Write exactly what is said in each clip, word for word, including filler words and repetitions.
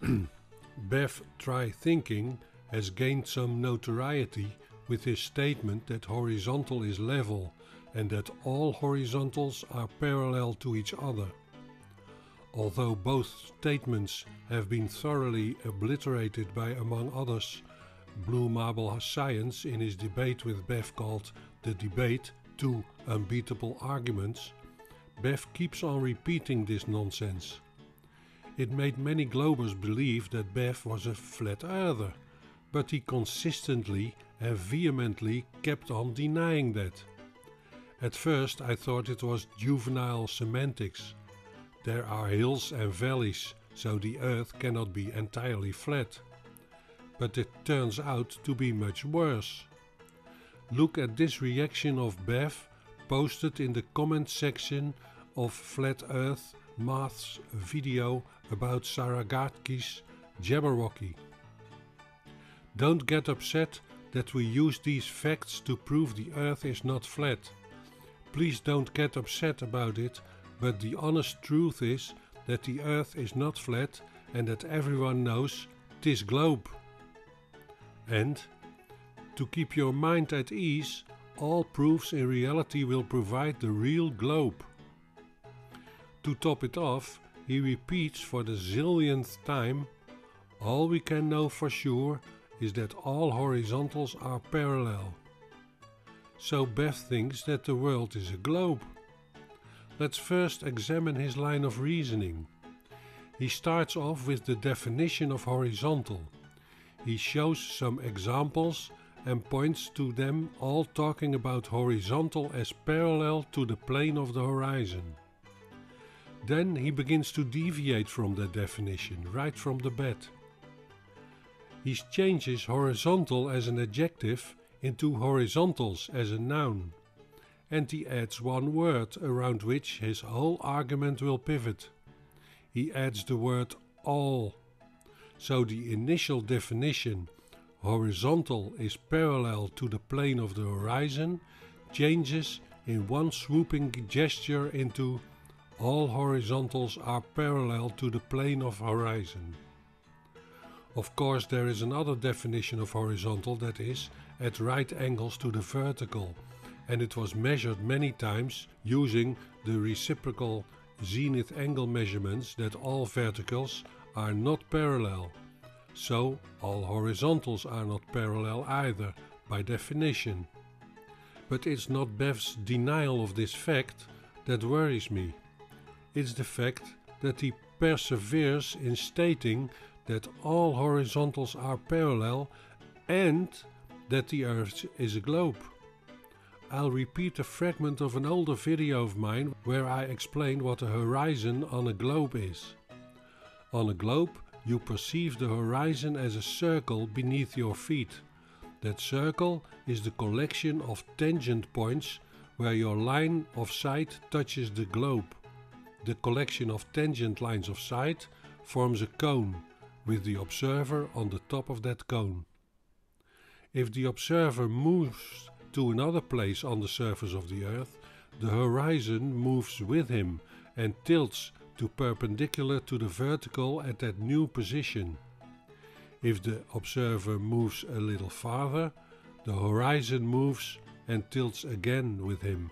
Bev Try Thinking has gained some notoriety with his statement that horizontal is level and that all horizontals are parallel to each other. Although both statements have been thoroughly obliterated by, among others, Blue Marble Science in his debate with Bev called The Debate, Two Unbeatable Arguments, Bev keeps on repeating this nonsense. It made many Globers believe that Bev was a flat earther, but he consistently and vehemently kept on denying that. At first I thought it was juvenile semantics. There are hills and valleys, so the earth cannot be entirely flat. But it turns out to be much worse. Look at this reaction of Bev posted in the comment section of Flat Earth Math's video about Saragatki's Jabberwocky. Don't get upset that we use these facts to prove the earth is not flat. Please don't get upset about it, but the honest truth is that the earth is not flat and that everyone knows this globe. And, to keep your mind at ease, all proofs in reality will provide the real globe. To top it off, he repeats for the zillionth time, all we can know for sure is that all horizontals are parallel. So Bev thinks that the world is a globe. Let's first examine his line of reasoning. He starts off with the definition of horizontal. He shows some examples and points to them all talking about horizontal as parallel to the plane of the horizon. Then he begins to deviate from that definition right from the bat. He changes horizontal as an adjective into horizontals as a noun, and he adds one word around which his whole argument will pivot. He adds the word all. So the initial definition, horizontal is parallel to the plane of the horizon, changes in one swooping gesture into all horizontals are parallel to the plane of horizon. Of course, there is another definition of horizontal that is at right angles to the vertical, and it was measured many times using the reciprocal zenith angle measurements that all verticals are not parallel. So all horizontals are not parallel either, by definition. But it's not Bev's denial of this fact that worries me. It's the fact that he perseveres in stating that all horizontals are parallel and that the earth is a globe. I'll repeat a fragment of an older video of mine where I explain what a horizon on a globe is. On a globe, you perceive the horizon as a circle beneath your feet. That circle is the collection of tangent points where your line of sight touches the globe. The collection of tangent lines of sight forms a cone, with the observer on the top of that cone. If the observer moves to another place on the surface of the earth, the horizon moves with him and tilts to perpendicular to the vertical at that new position. If the observer moves a little farther, the horizon moves and tilts again with him.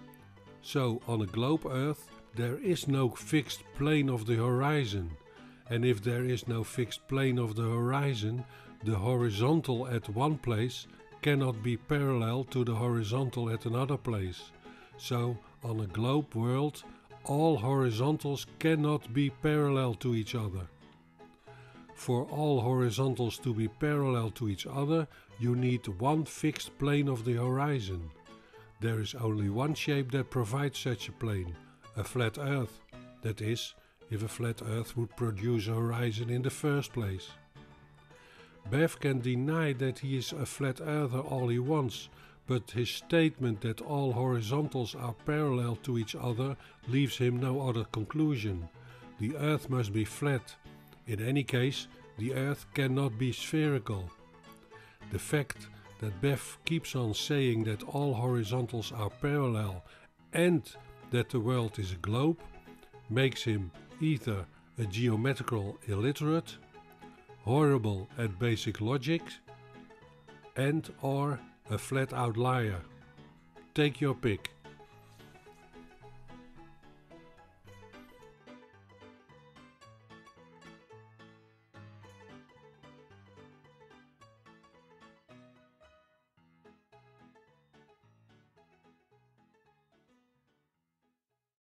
So on a globe earth there is no fixed plane of the horizon, and if there is no fixed plane of the horizon, the horizontal at one place cannot be parallel to the horizontal at another place. So on a globe world, all horizontals cannot be parallel to each other. For all horizontals to be parallel to each other, you need one fixed plane of the horizon. There is only one shape that provides such a plane, a flat earth. That is, if a flat earth would produce a horizon in the first place. Bev can deny that he is a flat earther all he wants, but his statement that all horizontals are parallel to each other leaves him no other conclusion. The earth must be flat. In any case, the earth cannot be spherical. The fact that Bev keeps on saying that all horizontals are parallel and that the world is a globe makes him either a geometrical illiterate horrible at basic logic, and or a flat out liar. Take your pick.